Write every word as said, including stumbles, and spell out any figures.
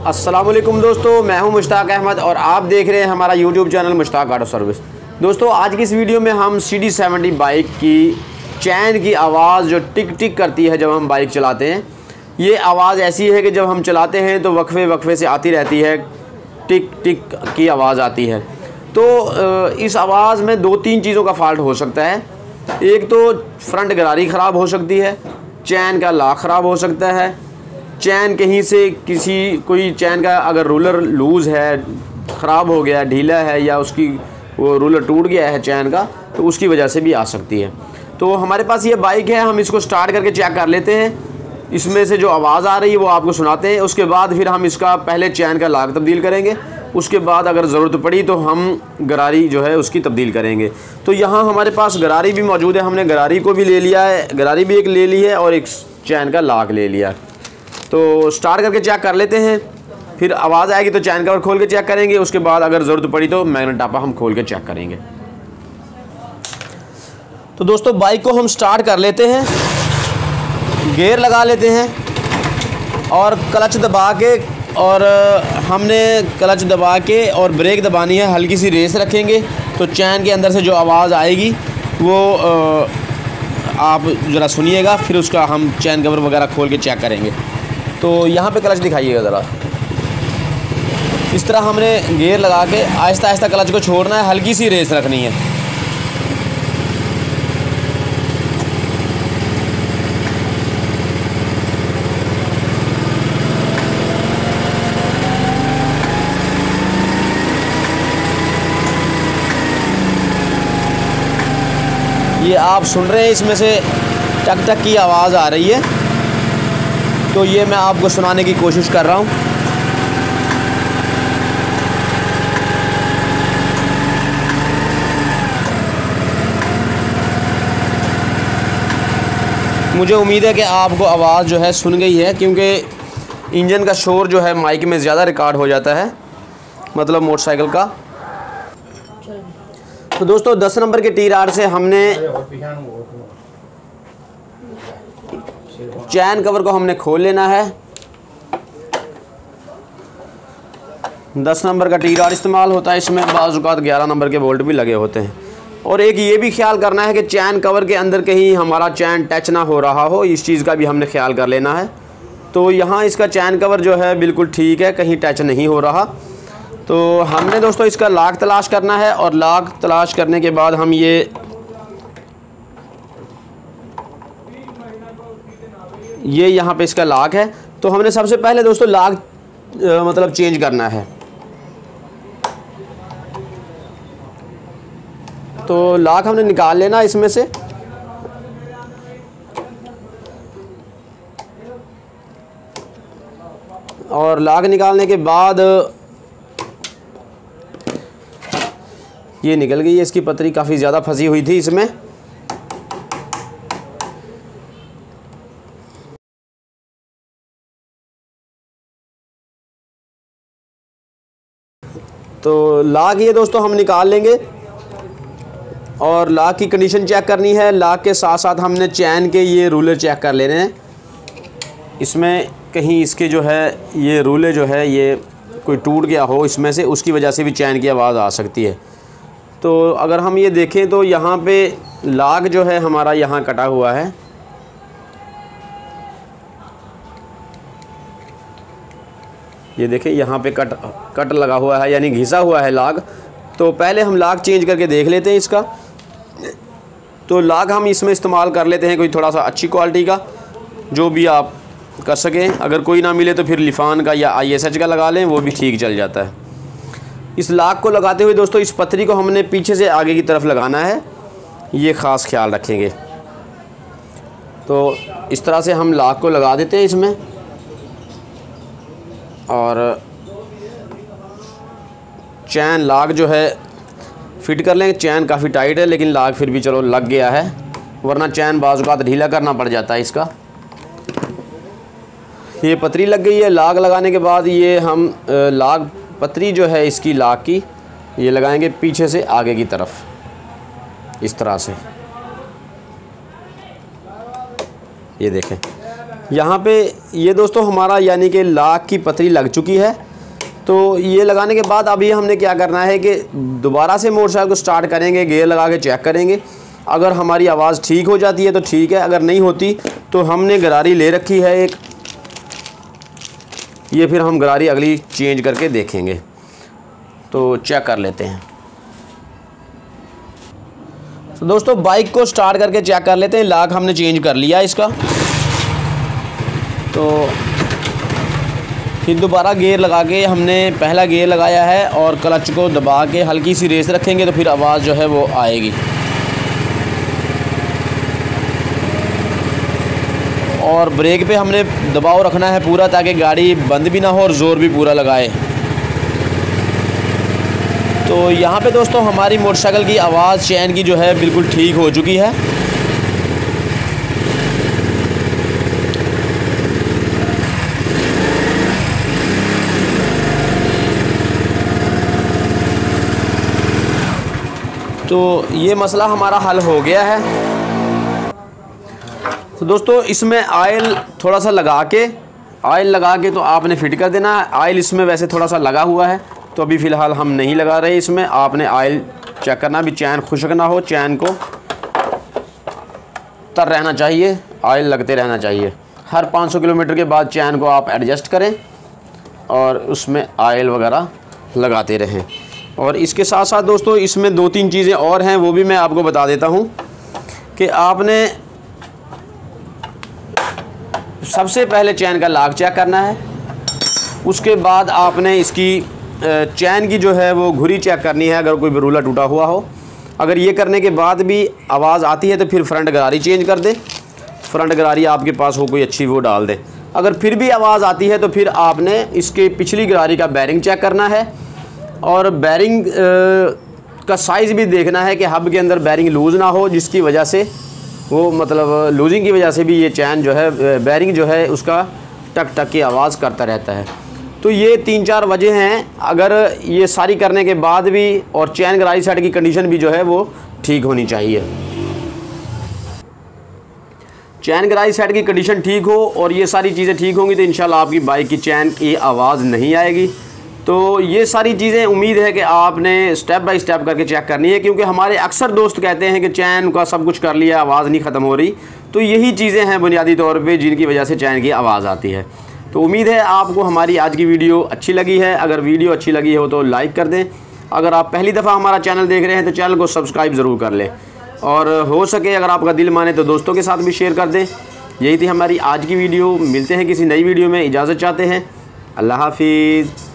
अस्सलामुअलैकुम दोस्तों, मैं हूं मुश्ताक अहमद और आप देख रहे हैं हमारा YouTube channel Mushtaq auto service. दोस्तों, आज की इस वीडियो में हम सी डी सेवेंटी बाइक की चैन की आवाज़ जो टिक टिक करती है जब हम बाइक चलाते हैं, ये आवाज़ ऐसी है कि जब हम चलाते हैं तो वक्फे वक्फे से आती रहती है, टिक टिक की आवाज़ आती है। तो इस आवाज़ में दो तीन चीज़ों का फॉल्ट हो सकता है। एक तो फ्रंट गरारी ख़राब हो सकती है, चैन का लॉक ख़राब हो सकता है, चैन कहीं से किसी कोई चैन का अगर रूलर लूज़ है, ख़राब हो गया, ढीला है या उसकी वो रूलर टूट गया है चैन का, तो उसकी वजह से भी आ सकती है। तो हमारे पास ये बाइक है, हम इसको स्टार्ट करके चेक कर लेते हैं। इसमें से जो आवाज़ आ रही है वो आपको सुनाते हैं। उसके बाद फिर हम इसका पहले चैन का लॉक तब्दील करेंगे, उसके बाद अगर ज़रूरत पड़ी तो हम गरारी जो है उसकी तब्दील करेंगे। तो यहाँ हमारे पास गरारी भी मौजूद है, हमने गरारी को भी ले लिया है, गरारी भी एक ले ली है और एक चैन का लॉक ले लिया। तो स्टार्ट करके चेक कर लेते हैं, फिर आवाज़ आएगी तो चैन कवर खोल के चेक करेंगे, उसके बाद अगर ज़रूरत पड़ी तो मैग्नेट टापा हम खोल के चेक करेंगे। तो दोस्तों, बाइक को हम स्टार्ट कर लेते हैं, गियर लगा लेते हैं और क्लच दबा के, और हमने क्लच दबा के और ब्रेक दबानी है, हल्की सी रेस रखेंगे तो चैन के अंदर से जो आवाज़ आएगी वो आप ज़रा सुनिएगा, फिर उसका हम चैन कवर वगैरह खोल के चेक करेंगे। तो यहाँ पे क्लच दिखाइएगा ज़रा, इस तरह हमने गियर लगा के आहिस्ता आहिस्ता क्लच को छोड़ना है, हल्की सी रेस रखनी है। ये आप सुन रहे हैं, इसमें से टक टक की आवाज़ आ रही है, तो ये मैं आपको सुनाने की कोशिश कर रहा हूँ। मुझे उम्मीद है कि आपको आवाज़ जो है सुन गई है, क्योंकि इंजन का शोर जो है माइक में ज़्यादा रिकॉर्ड हो जाता है, मतलब मोटरसाइकिल का। तो दोस्तों, दस नंबर के टी राड से हमने चैन कवर को हमने खोल लेना है। दस नंबर का टी राड इस्तेमाल होता है, इसमें बाज़ औक़ात ग्यारह नंबर के बोल्ट भी लगे होते हैं। और एक ये भी ख्याल करना है कि चैन कवर के अंदर कहीं हमारा चैन टच ना हो रहा हो, इस चीज़ का भी हमने ख्याल कर लेना है। तो यहाँ इसका चैन कवर जो है बिल्कुल ठीक है, कहीं टच नहीं हो रहा। तो हमने दोस्तों इसका लॉक तलाश करना है, और लॉक तलाश करने के बाद हम ये ये यहाँ पे इसका लॉक है। तो हमने सबसे पहले दोस्तों लॉक मतलब चेंज करना है। तो लॉक हमने निकाल लेना इसमें से, और लॉक निकालने के बाद ये निकल गई है, इसकी पतरी काफ़ी ज़्यादा फंसी हुई थी इसमें। तो लॉक ये दोस्तों हम निकाल लेंगे, और लॉक की कंडीशन चेक करनी है। लॉक के साथ साथ हमने चैन के ये रूलर चेक कर लेने हैं। इसमें कहीं इसके जो है ये रूलर जो है ये कोई टूट गया हो इसमें से, उसकी वजह से भी चैन की आवाज़ आ सकती है। तो अगर हम ये देखें तो यहाँ पे लॉक जो है हमारा यहाँ कटा हुआ है, ये देखें यहाँ पे कट कट लगा हुआ है, यानी घिसा हुआ है लॉक। तो पहले हम लॉक चेंज करके देख लेते हैं इसका। तो लॉक हम इसमें इस्तेमाल कर लेते हैं कोई थोड़ा सा अच्छी क्वालिटी का, जो भी आप कर सकें। अगर कोई ना मिले तो फिर लिफान का या आई एस एच का लगा लें, वो भी ठीक चल जाता है। इस लॉक को लगाते हुए दोस्तों इस पतरी को हमने पीछे से आगे की तरफ लगाना है, ये ख़ास ख्याल रखेंगे। तो इस तरह से हम लॉक को लगा देते हैं इसमें, और चैन लॉक जो है फिट कर लेंगे। चैन काफ़ी टाइट है, लेकिन लॉक फिर भी चलो लग गया है, वरना चैन बाज़ औक़ात ढीला करना पड़ जाता है इसका। ये पतरी लग गई है। लॉक लगाने के बाद ये हम लॉक पतरी जो है इसकी लॉक की ये लगाएंगे पीछे से आगे की तरफ, इस तरह से। ये देखें, यहाँ पे ये दोस्तों हमारा यानी कि लाख की पतरी लग चुकी है। तो ये लगाने के बाद अभी हमने क्या करना है कि दोबारा से मोटरसाइकिल को स्टार्ट करेंगे, गियर लगा के चेक करेंगे। अगर हमारी आवाज़ ठीक हो जाती है तो ठीक है, अगर नहीं होती तो हमने गरारी ले रखी है एक, ये फिर हम गरारी अगली चेंज करके देखेंगे। तो चेक कर लेते हैं। तो दोस्तों बाइक को स्टार्ट करके चेक कर लेते हैं। लाख हमने चेंज कर लिया इसका। तो फिर दोबारा गियर लगा के हमने पहला गियर लगाया है और क्लच को दबा के हल्की सी रेस रखेंगे तो फिर आवाज़ जो है वो आएगी। और ब्रेक पे हमने दबाव रखना है पूरा, ताकि गाड़ी बंद भी ना हो और ज़ोर भी पूरा लगाए। तो यहाँ पे दोस्तों हमारी मोटरसाइकिल की आवाज़ चैन की जो है बिल्कुल ठीक हो चुकी है। तो ये मसला हमारा हल हो गया है। तो दोस्तों इसमें आयल थोड़ा सा लगा के आयल लगा के तो आपने फिट कर देना है। आयल इसमें वैसे थोड़ा सा लगा हुआ है, तो अभी फ़िलहाल हम नहीं लगा रहे इसमें। आपने आयल चेक करना भी, चैन खुश्क ना हो, चैन को तर रहना चाहिए, आयल लगते रहना चाहिए। हर पाँच सौ किलोमीटर के बाद चैन को आप एडजस्ट करें और उसमें आयल वगैरह लगाते रहें। और इसके साथ साथ दोस्तों इसमें दो तीन चीज़ें और हैं, वो भी मैं आपको बता देता हूँ कि आपने सबसे पहले चैन का लॉक चेक करना है। उसके बाद आपने इसकी चैन की जो है वो घुरी चेक करनी है, अगर कोई बरूला टूटा हुआ हो। अगर ये करने के बाद भी आवाज़ आती है तो फिर फ्रंट गरारी चेंज कर दें। फ्रंट गरारी आपके पास हो कोई अच्छी, वो डाल दें। अगर फिर भी आवाज़ आती है तो फिर आपने इसके पिछली गरारी का बैरिंग चेक करना है। और बैरिंग का साइज़ भी देखना है कि हब के अंदर बैरिंग लूज़ ना हो, जिसकी वजह से वो मतलब लूजिंग की वजह से भी ये चैन जो है, बैरिंग जो है उसका टक टक की आवाज़ करता रहता है। तो ये तीन चार वजह हैं। अगर ये सारी करने के बाद भी और चैन गरारी साइड की कंडीशन भी जो है वो ठीक होनी चाहिए। चैन गरारी साइड की कंडीशन ठीक हो और ये सारी चीज़ें ठीक होंगी तो इंशाल्लाह आपकी बाइक की चैन की आवाज़ नहीं आएगी। तो ये सारी चीज़ें उम्मीद है कि आपने स्टेप बाय स्टेप करके चेक करनी है, क्योंकि हमारे अक्सर दोस्त कहते हैं कि चैन का सब कुछ कर लिया, आवाज़ नहीं ख़त्म हो रही। तो यही चीज़ें हैं बुनियादी तौर पे जिनकी वजह से चैन की आवाज़ आती है। तो उम्मीद है आपको हमारी आज की वीडियो अच्छी लगी है। अगर वीडियो अच्छी लगी हो तो लाइक कर दें। अगर आप पहली दफ़ा हमारा चैनल देख रहे हैं तो चैनल को सब्सक्राइब ज़रूर कर लें, और हो सके अगर आपका दिल माने तो दोस्तों के साथ भी शेयर कर दें। यही थी हमारी आज की वीडियो। मिलते हैं किसी नई वीडियो में, इजाज़त चाहते हैं। अल्लाह हाफिज़।